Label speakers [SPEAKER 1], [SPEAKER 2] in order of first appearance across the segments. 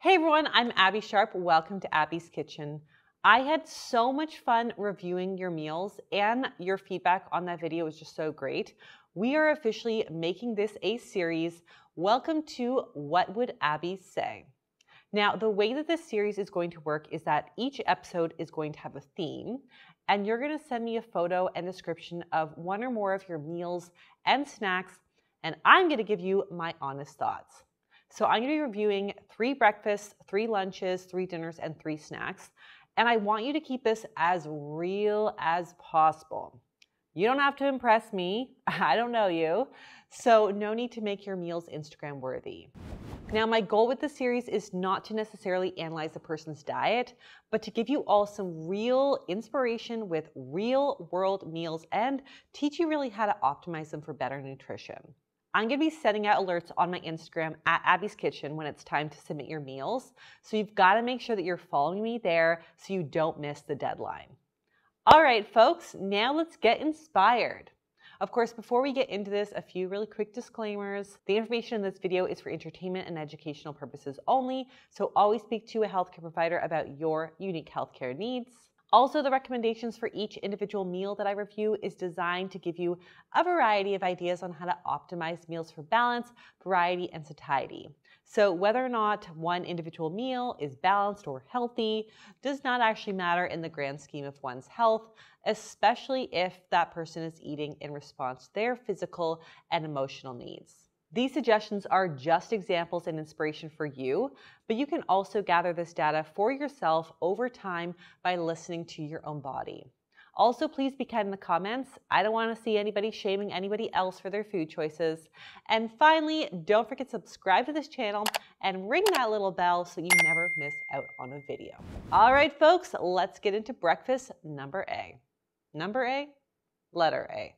[SPEAKER 1] Hey everyone, I'm Abbey Sharp. Welcome to Abby's Kitchen. I had so much fun reviewing your meals, and your feedback on that video was just so great. We are officially making this a series. Welcome to What Would Abbey Say? Now, the way that this series is going to work is that each episode is going to have a theme, and you're going to send me a photo and description of one or more of your meals and snacks, and I'm going to give you my honest thoughts. So I'm going to be reviewing 3 breakfasts, 3 lunches, 3 dinners, and 3 snacks. And I want you to keep this as real as possible. You don't have to impress me. I don't know you. So no need to make your meals Instagram worthy. Now, my goal with this series is not to necessarily analyze a person's diet, but to give you all some real inspiration with real world meals and teach you really how to optimize them for better nutrition. I'm going to be sending out alerts on my Instagram at Abby's Kitchen when it's time to submit your meals. So you've got to make sure that you're following me there so you don't miss the deadline. All right, folks, now let's get inspired. Of course, before we get into this, a few really quick disclaimers. The information in this video is for entertainment and educational purposes only, so always speak to a healthcare provider about your unique healthcare needs. Also, the recommendations for each individual meal that I review is designed to give you a variety of ideas on how to optimize meals for balance, variety, and satiety. So whether or not one individual meal is balanced or healthy does not actually matter in the grand scheme of one's health, especially if that person is eating in response to their physical and emotional needs. These suggestions are just examples and inspiration for you, but you can also gather this data for yourself over time by listening to your own body. Also, please be kind in the comments. I don't want to see anybody shaming anybody else for their food choices. And finally, don't forget to subscribe to this channel and ring that little bell so you never miss out on a video. All right, folks, let's get into breakfast number A. Number A, letter A.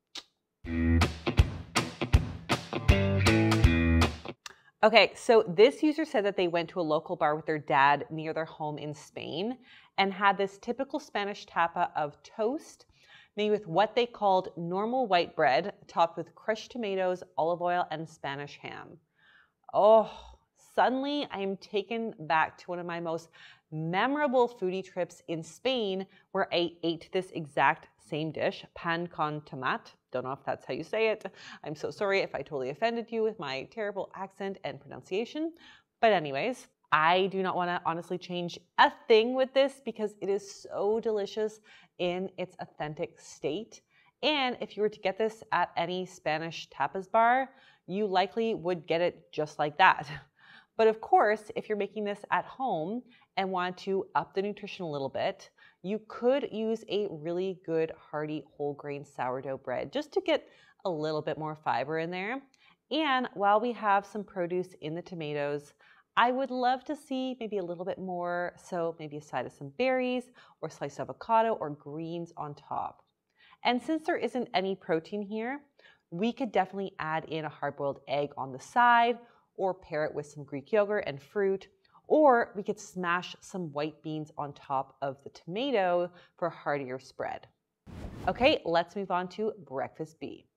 [SPEAKER 1] Okay, so this user said that they went to a local bar with their dad near their home in Spain and had this typical Spanish tapa of toast made with what they called normal white bread topped with crushed tomatoes, olive oil, and Spanish ham. Oh, suddenly I am taken back to one of my most memorable foodie trips in Spain where I ate this exact same dish, pan con tomate. Don't know if that's how you say it. I'm so sorry if I totally offended you with my terrible accent and pronunciation. But anyways, I do not want to honestly change a thing with this because it is so delicious in its authentic state. And if you were to get this at any Spanish tapas bar, you likely would get it just like that. But of course, if you're making this at home and want to up the nutrition a little bit, you could use a really good hearty whole grain sourdough bread just to get a little bit more fiber in there. And while we have some produce in the tomatoes, I would love to see maybe a little bit more, so maybe a side of some berries or sliced avocado or greens on top. And since there isn't any protein here, we could definitely add in a hard-boiled egg on the side or pair it with some Greek yogurt and fruit. Or we could smash some white beans on top of the tomato for a heartier spread. Okay, let's move on to breakfast B.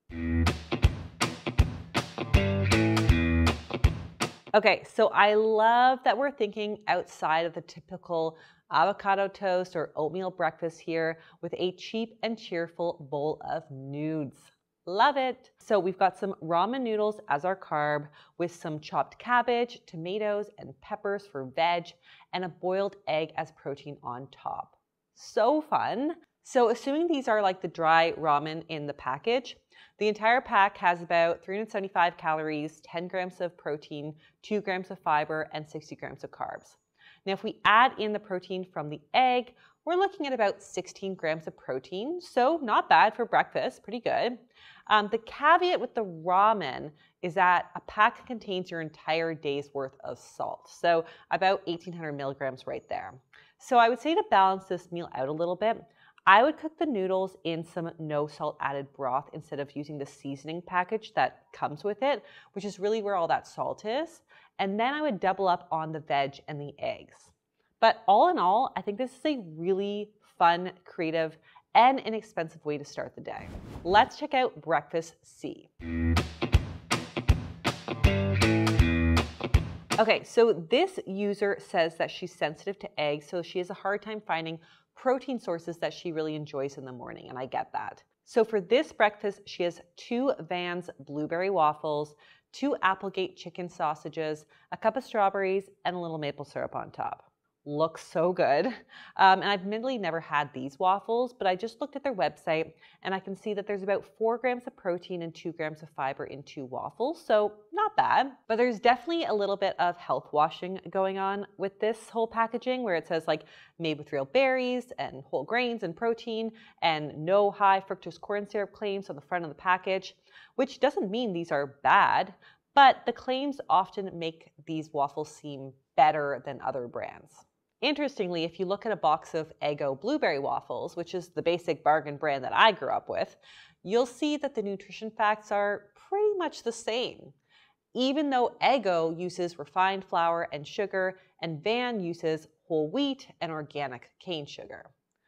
[SPEAKER 1] Okay, so I love that we're thinking outside of the typical avocado toast or oatmeal breakfast here with a cheap and cheerful bowl of nudes. Love it. So we've got some ramen noodles as our carb with some chopped cabbage, tomatoes, and peppers for veg, and a boiled egg as protein on top. So fun. So assuming these are like the dry ramen in the package, the entire pack has about 375 calories, 10 grams of protein, 2 grams of fiber, and 60 grams of carbs. Now, if we add in the protein from the egg, we're looking at about 16 grams of protein, so not bad for breakfast, pretty good. The caveat with the ramen is that a pack contains your entire day's worth of salt, so about 1,800 milligrams right there. So I would say to balance this meal out a little bit, I would cook the noodles in some no salt added broth instead of using the seasoning package that comes with it, which is really where all that salt is. And then I would double up on the veg and the eggs. But all in all, I think this is a really fun, creative, and inexpensive way to start the day. Let's check out breakfast C. Okay, so this user says that she's sensitive to eggs, so she has a hard time finding protein sources that she really enjoys in the morning, and I get that. So for this breakfast, she has 2 Vans blueberry waffles, 2 Applegate chicken sausages, a cup of strawberries, and a little maple syrup on top. Looks so good. And I've admittedly never had these waffles, but I just looked at their website and I can see that there's about 4 grams of protein and 2 grams of fiber in 2 waffles, so not bad. But there's definitely a little bit of health washing going on with this whole packaging, where it says like made with real berries and whole grains and protein and no high fructose corn syrup claims on the front of the package, which doesn't mean these are bad, but the claims often make these waffles seem better than other brands. Interestingly, if you look at a box of Eggo blueberry waffles, which is the basic bargain brand that I grew up with, you'll see that the nutrition facts are pretty much the same, even though Eggo uses refined flour and sugar and Van uses whole wheat and organic cane sugar.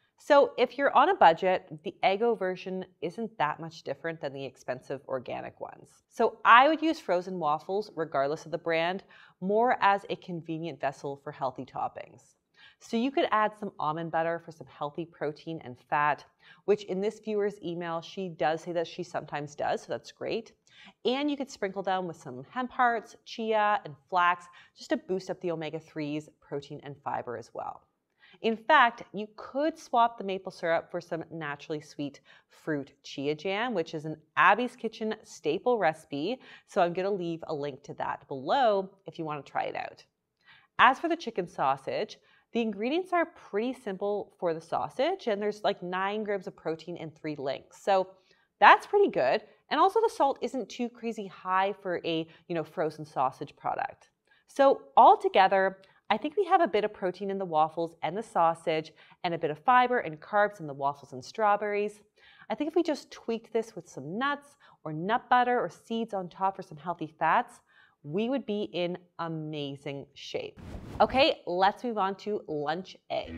[SPEAKER 1] So if you're on a budget, the Eggo version isn't that much different than the expensive organic ones. So I would use frozen waffles, regardless of the brand, more as a convenient vessel for healthy toppings. So you could add some almond butter for some healthy protein and fat, which in this viewer's email, she does say that she sometimes does, so that's great. And you could sprinkle them with some hemp hearts, chia, and flax, just to boost up the omega-3s, protein, and fiber as well. In fact, you could swap the maple syrup for some naturally sweet fruit chia jam, which is an Abby's Kitchen staple recipe, so I'm going to leave a link to that below if you want to try it out. As for the chicken sausage, the ingredients are pretty simple for the sausage, and there's like 9 grams of protein and 3 links. So that's pretty good. And also the salt isn't too crazy high for a, frozen sausage product. So altogether, I think we have a bit of protein in the waffles and the sausage, and a bit of fiber and carbs in the waffles and strawberries. I think if we just tweaked this with some nuts or nut butter or seeds on top for some healthy fats, we would be in amazing shape. Okay, let's move on to lunch A.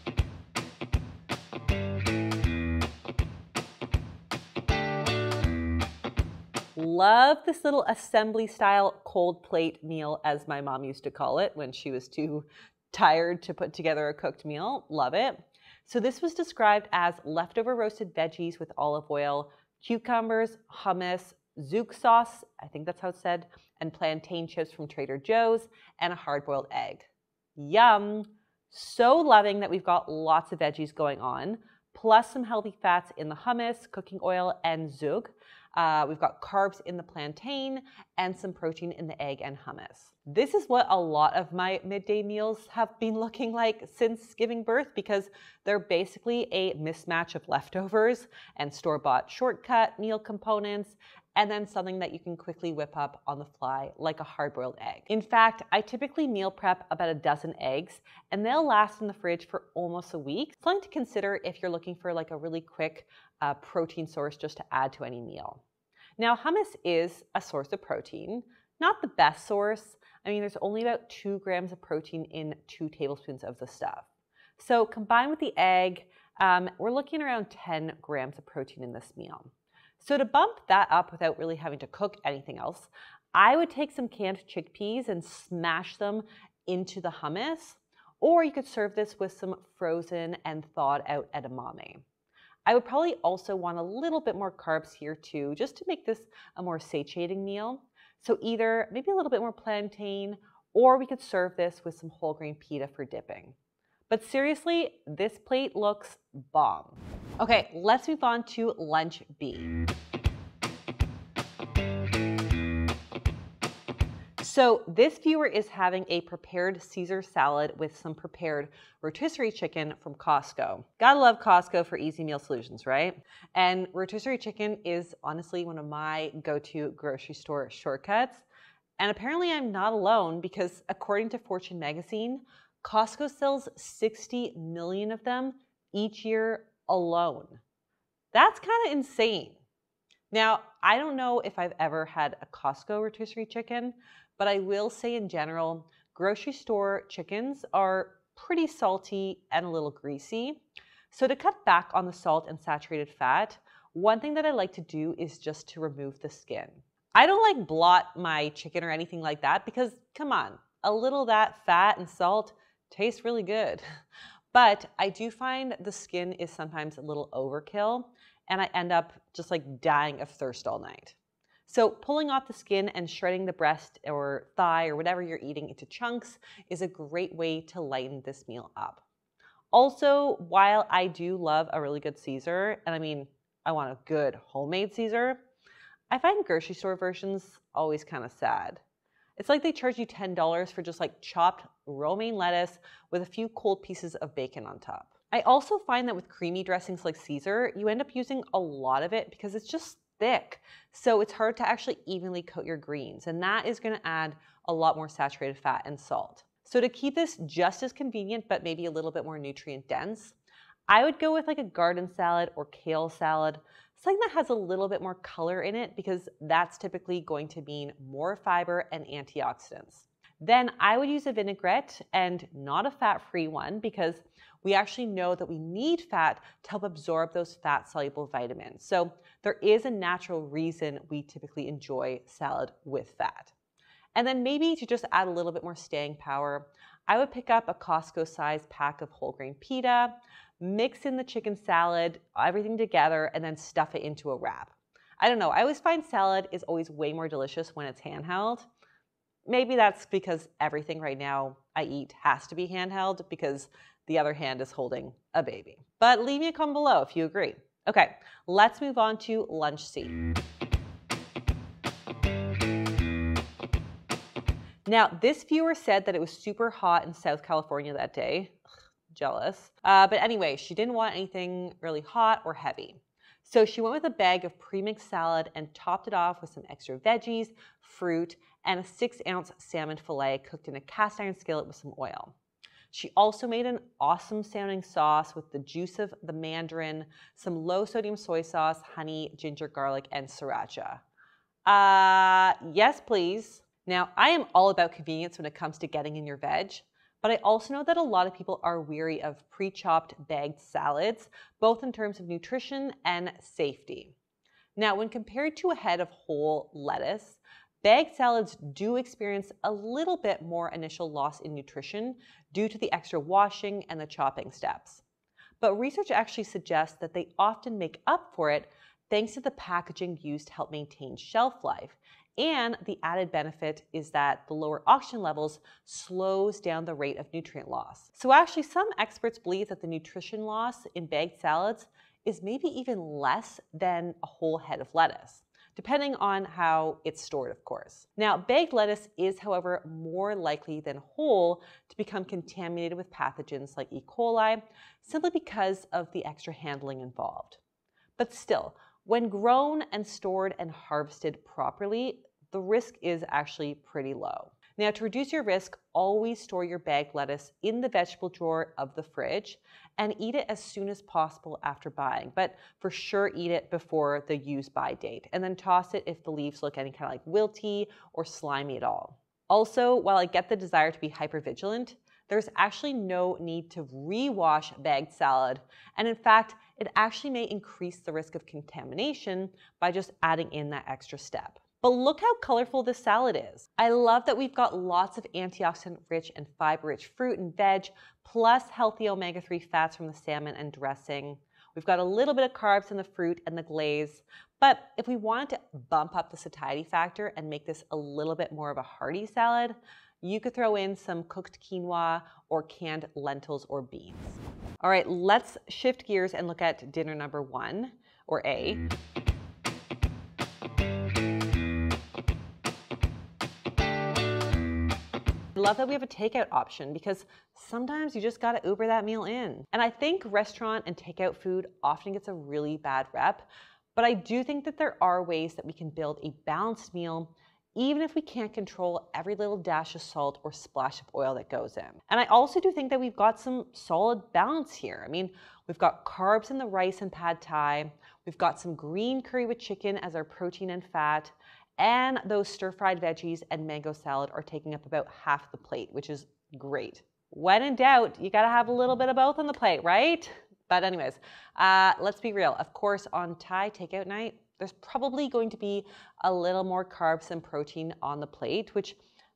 [SPEAKER 1] Love this little assembly style cold plate meal, as my mom used to call it when she was too tired to put together a cooked meal. Love it. So this was described as leftover roasted veggies with olive oil, cucumbers, hummus, zouk sauce, I think that's how it's said, and plantain chips from Trader Joe's, and a hard-boiled egg. Yum! So loving that we've got lots of veggies going on, plus some healthy fats in the hummus, cooking oil, and zouk. We've got carbs in the plantain and some protein in the egg and hummus. This is what a lot of my midday meals have been looking like since giving birth, because they're basically a mismatch of leftovers and store-bought shortcut meal components, and then something that you can quickly whip up on the fly, like a hard-boiled egg. In fact, I typically meal prep about a dozen eggs, and they'll last in the fridge for almost a week. Something to consider if you're looking for like a really quick protein source just to add to any meal. Now, hummus is a source of protein, not the best source. I mean, there's only about 2 grams of protein in 2 tablespoons of the stuff. So combined with the egg, we're looking around 10 grams of protein in this meal. So to bump that up without really having to cook anything else, I would take some canned chickpeas and smash them into the hummus, or you could serve this with some frozen and thawed out edamame. I would probably also want a little bit more carbs here too, just to make this a more satiating meal. So either maybe a little bit more plantain, or we could serve this with some whole grain pita for dipping. But seriously, this plate looks bomb. Okay, let's move on to lunch B. So this viewer is having a prepared Caesar salad with some prepared rotisserie chicken from Costco. Gotta love Costco for easy meal solutions, right? And rotisserie chicken is honestly one of my go-to grocery store shortcuts. And apparently I'm not alone, because according to Fortune magazine, Costco sells 60 million of them each year alone. That's kind of insane. Now, I don't know if I've ever had a Costco rotisserie chicken, but I will say in general, grocery store chickens are pretty salty and a little greasy. So to cut back on the salt and saturated fat, one thing that I like to do is just to remove the skin. I don't like blot my chicken or anything like that, because come on, a little of that fat and salt tastes really good. But I do find the skin is sometimes a little overkill, and I end up just like dying of thirst all night. So pulling off the skin and shredding the breast or thigh or whatever you're eating into chunks is a great way to lighten this meal up. Also, while I do love a really good Caesar, and I mean, I want a good homemade Caesar, I find grocery store versions always kind of sad. It's like they charge you $10 for just like chopped romaine lettuce with a few cold pieces of bacon on top. I also find that with creamy dressings like Caesar, you end up using a lot of it because it's just thick. So it's hard to actually evenly coat your greens, and that is going to add a lot more saturated fat and salt. So to keep this just as convenient, but maybe a little bit more nutrient dense, I would go with like a garden salad or kale salad, something that has a little bit more color in it because that's typically going to mean more fiber and antioxidants. Then I would use a vinaigrette, and not a fat-free one, because we actually know that we need fat to help absorb those fat-soluble vitamins. So there is a natural reason we typically enjoy salad with fat. And then maybe to just add a little bit more staying power, I would pick up a Costco-sized pack of whole grain pita, mix in the chicken salad, everything together, and then stuff it into a wrap. I don't know, I always find salad is always way more delicious when it's handheld. Maybe that's because everything right now I eat has to be handheld because the other hand is holding a baby. But leave me a comment below if you agree. Okay, let's move on to lunch C. Now, this viewer said that it was super hot in South California that day. Ugh, jealous. But anyway, she didn't want anything really hot or heavy. So she went with a bag of pre-mixed salad and topped it off with some extra veggies, fruit, and a 6-ounce salmon fillet cooked in a cast iron skillet with some oil. She also made an awesome sounding sauce with the juice of the mandarin, some low sodium soy sauce, honey, ginger, garlic, and sriracha. Yes, please. Now, I am all about convenience when it comes to getting in your veg, but I also know that a lot of people are weary of pre-chopped bagged salads, both in terms of nutrition and safety. Now, when compared to a head of whole lettuce, bagged salads do experience a little bit more initial loss in nutrition due to the extra washing and the chopping steps. But research actually suggests that they often make up for it thanks to the packaging used to help maintain shelf life. And the added benefit is that the lower oxygen levels slows down the rate of nutrient loss. So actually, some experts believe that the nutrition loss in bagged salads is maybe even less than a whole head of lettuce, depending on how it's stored, of course. Now, bagged lettuce is, however, more likely than whole to become contaminated with pathogens like E. coli, simply because of the extra handling involved. But still, when grown and stored and harvested properly, the risk is actually pretty low. Now, to reduce your risk, always store your bagged lettuce in the vegetable drawer of the fridge and eat it as soon as possible after buying. But for sure, eat it before the use-by date, and then toss it if the leaves look any kind of like wilty or slimy at all. Also, while I get the desire to be hypervigilant, there's actually no need to rewash bagged salad. And in fact, it actually may increase the risk of contamination by just adding in that extra step. But look how colorful this salad is. I love that we've got lots of antioxidant-rich and fiber-rich fruit and veg, plus healthy omega-3 fats from the salmon and dressing. We've got a little bit of carbs in the fruit and the glaze. But if we wanted to bump up the satiety factor and make this a little bit more of a hearty salad, you could throw in some cooked quinoa or canned lentils or beans. All right, let's shift gears and look at dinner number 1, or A. I love that we have a takeout option because sometimes you just gotta Uber that meal in. And I think restaurant and takeout food often gets a really bad rep, but I do think that there are ways that we can build a balanced meal even if we can't control every little dash of salt or splash of oil that goes in. And I also do think that we've got some solid balance here. I mean, we've got carbs in the rice and pad thai, we've got some green curry with chicken as our protein and fat, and those stir-fried veggies and mango salad are taking up about half the plate, which is great. When in doubt, you gotta have a little bit of both on the plate, right? But anyways, let's be real. Of course, on Thai takeout night, there's probably going to be a little more carbs and protein on the plate, which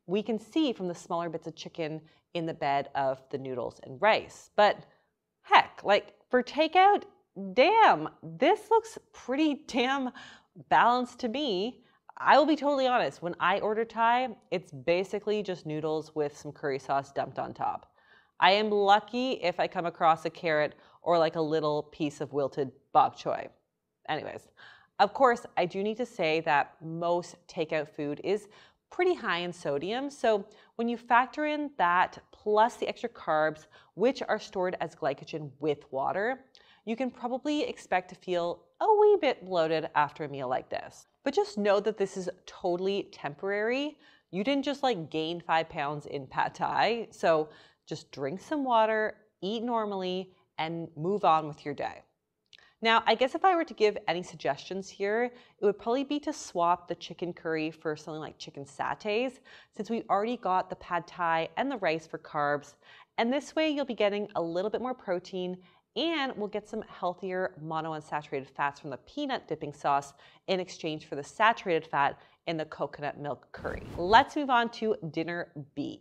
[SPEAKER 1] we can see from the smaller bits of chicken in the bed of the noodles and rice. But heck, like for takeout, damn, this looks pretty damn balanced to me. I will be totally honest, when I order Thai, it's basically just noodles with some curry sauce dumped on top. I am lucky if I come across a carrot or like a little piece of wilted bok choy. Anyways, of course, I do need to say that most takeout food is pretty high in sodium. So when you factor in that plus the extra carbs, which are stored as glycogen with water, you can probably expect to feel a wee bit bloated after a meal like this. But just know that this is totally temporary. You didn't just like gain 5 pounds in pad thai. So just drink some water, eat normally, and move on with your day. Now, I guess if I were to give any suggestions here, it would probably be to swap the chicken curry for something like chicken satays, since we already got the pad thai and the rice for carbs. And this way you'll be getting a little bit more protein, and we'll get some healthier monounsaturated fats from the peanut dipping sauce in exchange for the saturated fat in the coconut milk curry. Let's move on to dinner B.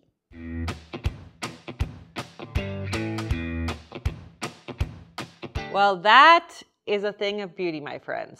[SPEAKER 1] Well, that is a thing of beauty, my friends.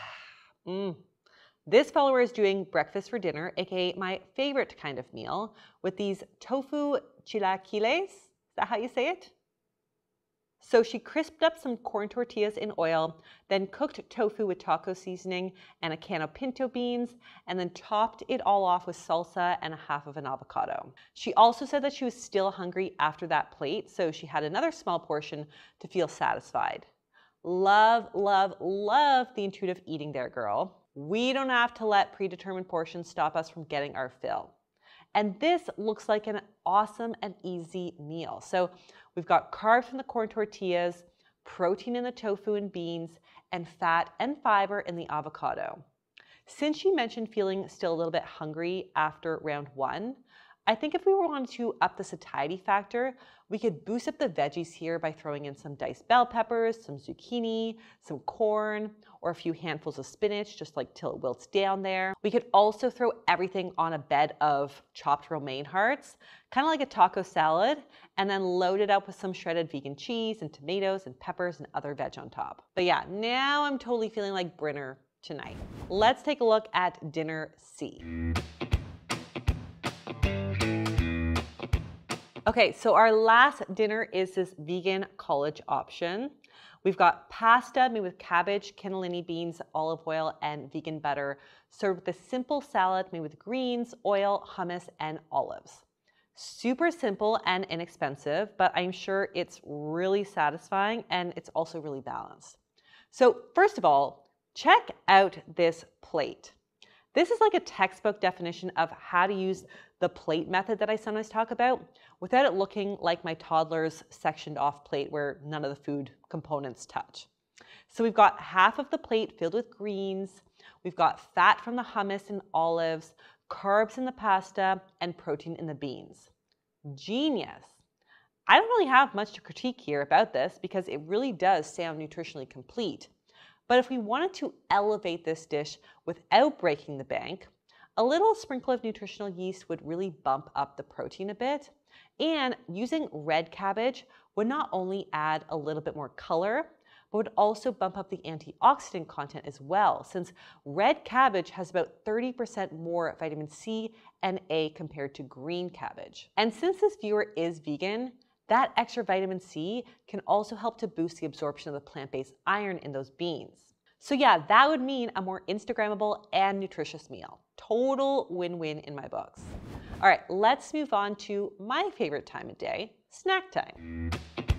[SPEAKER 1] This follower is doing breakfast for dinner, aka my favorite kind of meal, with these tofu chilaquiles. Is that how you say it? So she crisped up some corn tortillas in oil, then cooked tofu with taco seasoning and a can of pinto beans, and then topped it all off with salsa and half of an avocado. She also said that she was still hungry after that plate, so she had another small portion to feel satisfied. Love, love, love the intuitive eating there, girl. We don't have to let predetermined portions stop us from getting our fill. And this looks like an awesome and easy meal. So we've got carbs from the corn tortillas, protein in the tofu and beans, and fat and fiber in the avocado. Since she mentioned feeling still a little bit hungry after round 1, I think if we wanted to up the satiety factor, we could boost up the veggies here by throwing in some diced bell peppers, some zucchini, some corn, or a few handfuls of spinach, just like till it wilts down there. We could also throw everything on a bed of chopped romaine hearts, kind of like a taco salad, and then load it up with some shredded vegan cheese and tomatoes and peppers and other veg on top. But yeah, now I'm totally feeling like Brinner tonight. Let's take a look at dinner C. Okay, so our last dinner is this vegan college option. We've got pasta made with cabbage, cannellini beans, olive oil, and vegan butter, served with a simple salad made with greens, oil, hummus, and olives. Super simple and inexpensive, but I'm sure it's really satisfying and it's also really balanced. So first of all, check out this plate. This is like a textbook definition of how to use the plate method that I sometimes talk about without it looking like my toddler's sectioned off plate where none of the food components touch. So we've got half of the plate filled with greens, we've got fat from the hummus and olives, carbs in the pasta, and protein in the beans. Genius. I don't really have much to critique here about this because it really does sound nutritionally complete. But if we wanted to elevate this dish without breaking the bank, a little sprinkle of nutritional yeast would really bump up the protein a bit. And using red cabbage would not only add a little bit more color, but would also bump up the antioxidant content as well, since red cabbage has about 30% more vitamin C and A compared to green cabbage. And since this viewer is vegan, that extra vitamin C can also help to boost the absorption of the plant-based iron in those beans. So yeah, that would mean a more Instagrammable and nutritious meal. Total win-win in my books. All right, let's move on to my favorite time of day, snack time.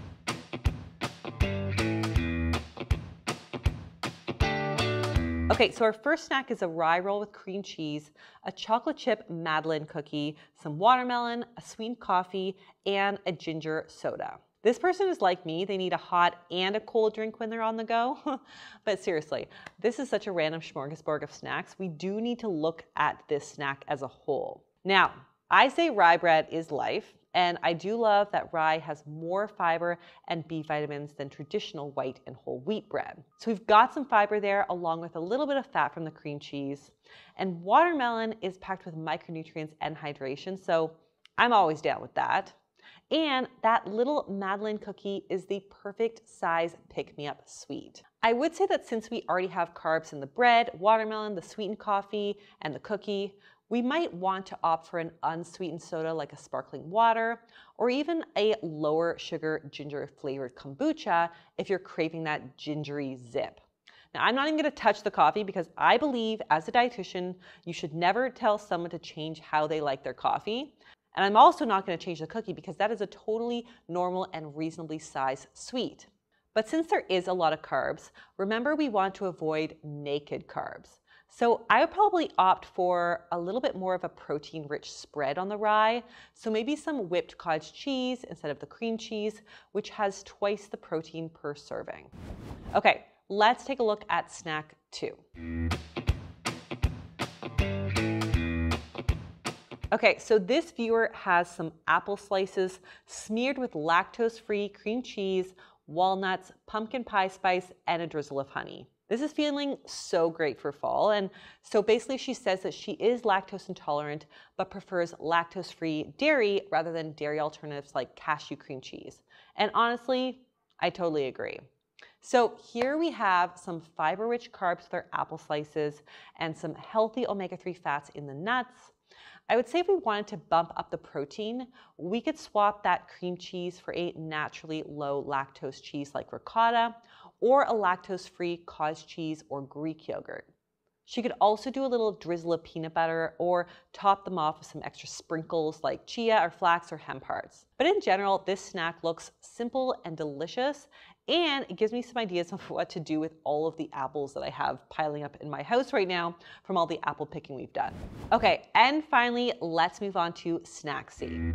[SPEAKER 1] Okay, so our first snack is a rye roll with cream cheese, a chocolate chip Madeleine cookie, some watermelon, a sweetened coffee, and a ginger soda. This person is like me, they need a hot and a cold drink when they're on the go. But seriously, this is such a random smorgasbord of snacks. We do need to look at this snack as a whole. Now, I say rye bread is life, And I do love that rye has more fiber and B vitamins than traditional white and whole wheat bread. So we've got some fiber there along with a little bit of fat from the cream cheese. And watermelon is packed with micronutrients and hydration, so I'm always down with that. And that little Madeleine cookie is the perfect size pick-me-up sweet. I would say that since we already have carbs in the bread, watermelon, the sweetened coffee, and the cookie, we might want to opt for an unsweetened soda like a sparkling water, or even a lower sugar ginger flavored kombucha if you're craving that gingery zip. Now, I'm not even going to touch the coffee because I believe as a dietitian, you should never tell someone to change how they like their coffee. And I'm also not going to change the cookie because that is a totally normal and reasonably sized sweet. But since there is a lot of carbs, remember we want to avoid naked carbs. So I would probably opt for a little bit more of a protein-rich spread on the rye. So maybe some whipped cottage cheese instead of the cream cheese, which has twice the protein per serving. Okay, let's take a look at snack 2. Okay, so this viewer has some apple slices smeared with lactose-free cream cheese, walnuts, pumpkin pie spice, and a drizzle of honey. This is feeling so great for fall, and so basically she says that she is lactose intolerant but prefers lactose-free dairy rather than dairy alternatives like cashew cream cheese. And honestly, I totally agree. So here we have some fiber-rich carbs with our apple slices and some healthy omega-3 fats in the nuts. I would say if we wanted to bump up the protein, we could swap that cream cheese for a naturally low lactose cheese like ricotta, or a lactose-free cottage cheese or Greek yogurt. She could also do a little drizzle of peanut butter or top them off with some extra sprinkles like chia or flax or hemp hearts. But in general, this snack looks simple and delicious, and it gives me some ideas of what to do with all of the apples that I have piling up in my house right now from all the apple picking we've done. Okay, and finally, let's move on to snack C.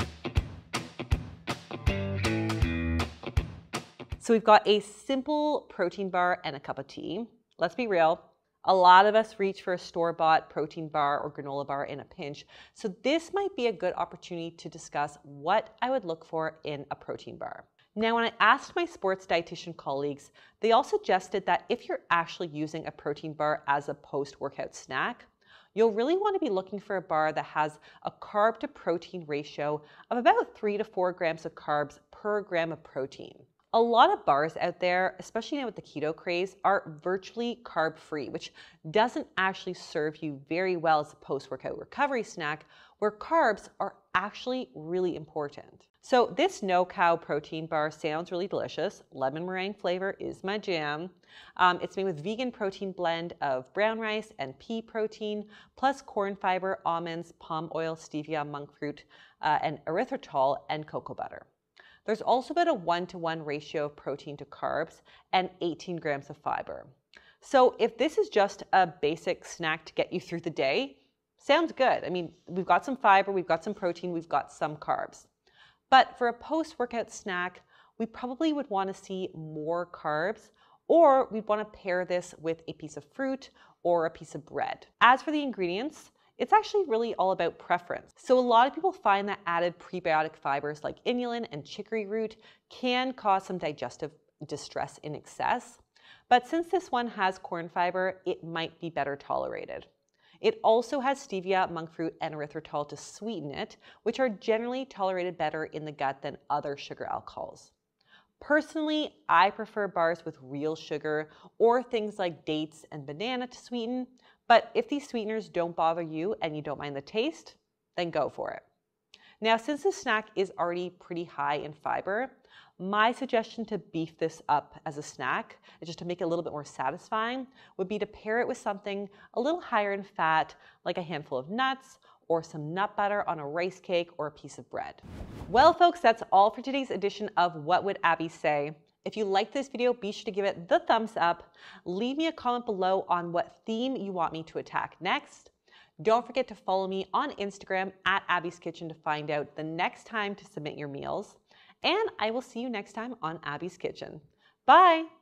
[SPEAKER 1] So we've got a simple protein bar and a cup of tea. Let's be real, a lot of us reach for a store-bought protein bar or granola bar in a pinch, so this might be a good opportunity to discuss what I would look for in a protein bar. Now, when I asked my sports dietitian colleagues, they all suggested that if you're actually using a protein bar as a post-workout snack, you'll really want to be looking for a bar that has a carb to protein ratio of about 3 to 4 grams of carbs per gram of protein. A lot of bars out there, especially now with the keto craze, are virtually carb-free, which doesn't actually serve you very well as a post-workout recovery snack, where carbs are actually really important. So this no-cow protein bar sounds really delicious. Lemon meringue flavor is my jam. It's made with vegan protein blend of brown rice and pea protein, plus corn fiber, almonds, palm oil, stevia, monk fruit, and erythritol, and cocoa butter. There's also about a 1-to-1 ratio of protein to carbs and 18 grams of fiber. So if this is just a basic snack to get you through the day, sounds good. I mean, we've got some fiber, we've got some protein, we've got some carbs. But for a post-workout snack, we probably would want to see more carbs, or we'd want to pair this with a piece of fruit or a piece of bread. As for the ingredients, it's actually really all about preference. So a lot of people find that added prebiotic fibers like inulin and chicory root can cause some digestive distress in excess. But since this one has corn fiber, it might be better tolerated. It also has stevia, monk fruit, and erythritol to sweeten it, which are generally tolerated better in the gut than other sugar alcohols. Personally, I prefer bars with real sugar or things like dates and banana to sweeten, but if these sweeteners don't bother you and you don't mind the taste, then go for it. Now, since this snack is already pretty high in fiber, my suggestion to beef this up as a snack, just to make it a little bit more satisfying, would be to pair it with something a little higher in fat, like a handful of nuts or some nut butter on a rice cake or a piece of bread. Well, folks, that's all for today's edition of What Would Abbey Say? If you liked this video, be sure to give it the thumbs up. Leave me a comment below on what theme you want me to attack next. Don't forget to follow me on Instagram at Abby's Kitchen to find out the next time to submit your meals. And I will see you next time on Abby's Kitchen. Bye!